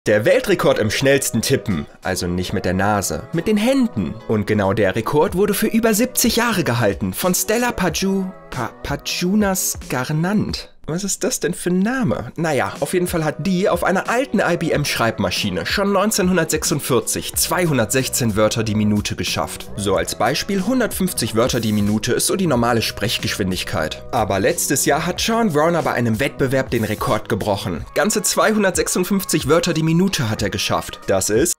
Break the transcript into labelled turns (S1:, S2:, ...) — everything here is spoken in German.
S1: Der Weltrekord im schnellsten Tippen, also nicht mit der Nase, mit den Händen. Und genau der Rekord wurde für über 70 Jahre gehalten von Stella Pajunas Garnant. Was ist das denn für ein Name? Naja, auf jeden Fall hat die auf einer alten IBM-Schreibmaschine schon 1946 216 Wörter die Minute geschafft. So als Beispiel, 150 Wörter die Minute ist so die normale Sprechgeschwindigkeit. Aber letztes Jahr hat Sean Browner bei einem Wettbewerb den Rekord gebrochen. Ganze 256 Wörter die Minute hat er geschafft. Das ist